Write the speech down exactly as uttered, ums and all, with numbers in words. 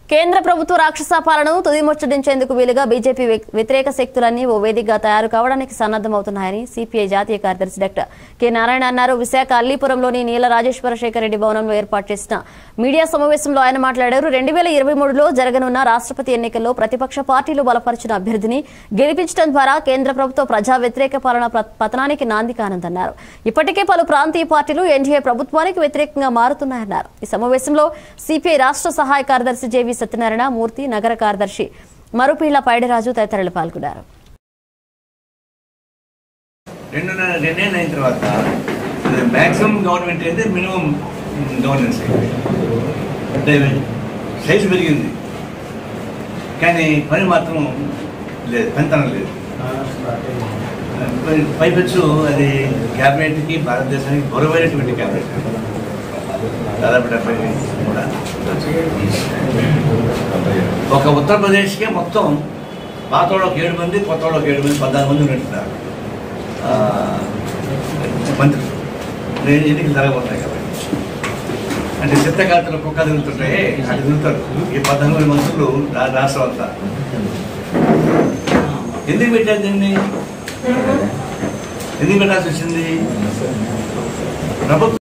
కేంద్ర ప్రభుత్వ రాక్షస పాలనను తుదిముచ్చటించేందుకు వీలుగా బీజేపీ వ్యతిరేక శక్తులన్నీ ఓ వేదికగా తయారు కావడానికి సన్నద్దమవుతున్నాయని సిపిఐ జాతీయ కార్యదర్శి డాక్టర్ కె నారాయణ అన్నారు. విశాఖ అల్లీపురంలోని నీల రాజేశ్వర శేఖర్ రెడ్డి భవనంలో ఏర్పాటు చేసిన మీడియా సమావేశంలో ఆయన మాట్లాడారు. రెండు వేల ఇరవై మూడులో జరగనున్న రాష్ట్రపతి ఎన్నికల్లో ప్రతిపక్ష పార్టీలు బలపరిచిన అభ్యర్థిని గెలిపించడం ద్వారా కేంద్ర ప్రభుత్వ ప్రజా వ్యతిరేక పాలన పతనానికి నాంది కానుందన్నారు. ఇప్పటికే పలు ప్రాంతీయ పార్టీలు ఎన్డీఏ ప్రభుత్వానికి వ్యతిరేకంగా మారుతున్నాయన్నారు. ఈ సమావేశంలో సిపిఐ రాష్ట్ర సహాయ కార్యదర్శి జేవి సత్యనారాయణ మూర్తి, నగర కార్యదర్శి మరుపీళ్ల పైడిరాజు తదితరులు పాల్గొన్నారు. రెండేళ్ళు అయిన తర్వాత మ్యాక్సిమం గవర్నమెంట్ అయితే మినిమం గవర్నెన్స్ అంటే సైజు పెరిగింది కానీ పని మాత్రం లేదు, పనితనం లేదు. పైపెచ్చు అది క్యాబినెట్కి భారతదేశానికి గౌరవమైనటువంటి క్యాబినెట్ దాదాపు డెబ్బై కూడా ఒక ఉత్తరప్రదేశ్కే మొత్తం పాతోడు ఒక ఏడు మంది, కొత్తోడు ఒక ఏడు మంది, పద్నాలుగు మంది ఉన్నట్టున్నారు మంత్రులు. ఎన్నికలు జరగబోతున్నాయి కాబట్టి అంటే చిత్తకాలతో కుక్క తిరుగుతుంటాయి అటు తిరుగుతారు ఈ పద్నాలుగు మంది మంత్రులు రాష్ట్రం అంతా. ఎందుకు పెట్టారు దీన్ని? ఎందుకు పెట్టాల్సి వచ్చింది? ప్రభుత్వం